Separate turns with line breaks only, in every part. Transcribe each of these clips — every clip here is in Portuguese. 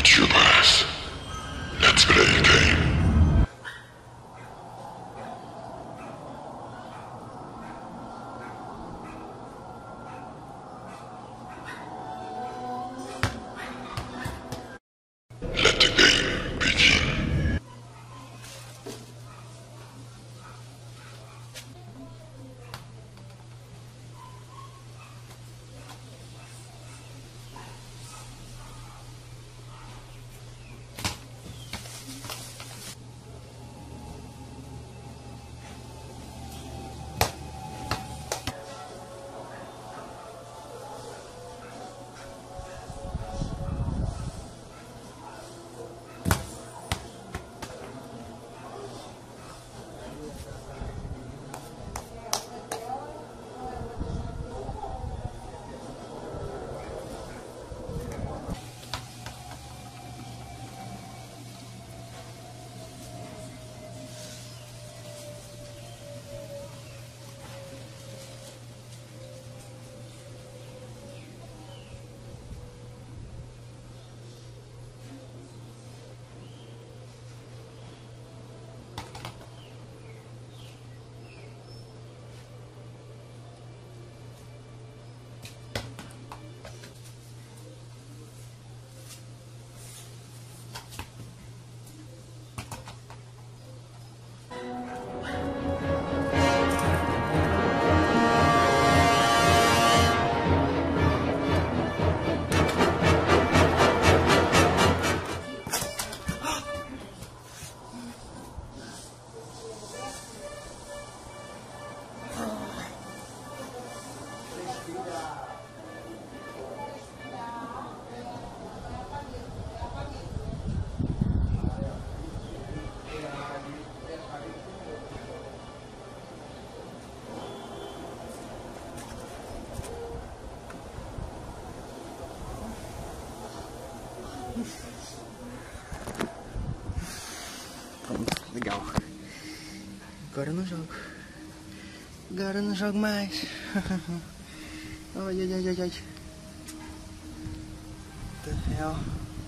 It's your class. Let's play a game. Let the game begin.
Pronto, legal. Agora eu não jogo. Agora eu não jogo mais. Ai, ai, ai, ai, ai. What the hell?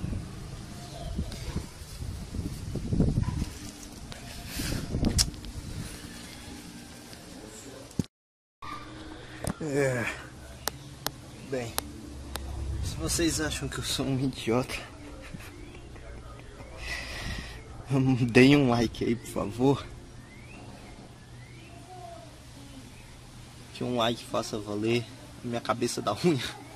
Bem, se vocês acham que eu sou um idiota, deem um like aí, por favor. Que um like faça valer a minha cabeça da unha.